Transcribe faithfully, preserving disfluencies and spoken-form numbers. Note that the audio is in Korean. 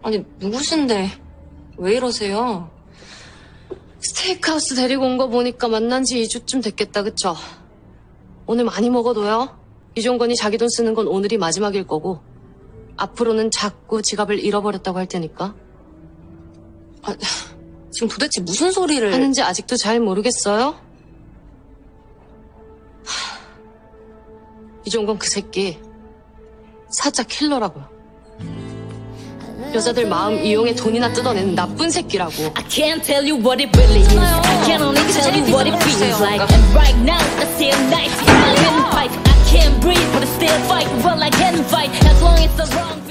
아니, 누구신데 왜 이러세요? 스테이크하우스 데리고 온 거 보니까 만난 지 이 주쯤 됐겠다, 그쵸? 오늘 많이 먹어둬요. 이종건이 자기 돈 쓰는 건 오늘이 마지막일 거고 앞으로는 자꾸 지갑을 잃어버렸다고 할 테니까. 아, 지금 도대체 무슨 소리를 하는지 아직도 잘 모르겠어요? 하, 이종건 그 새끼 사자 킬러라고요. 여자들 마음 이용해 돈이나 뜯어내는 나쁜 새끼라고. I can't tell you what it really is. I can only tell you what it feels like. And right now, I see a knife in my windpipe. I can't breathe, but I still fight. Well, I can fight as long as it's wrong.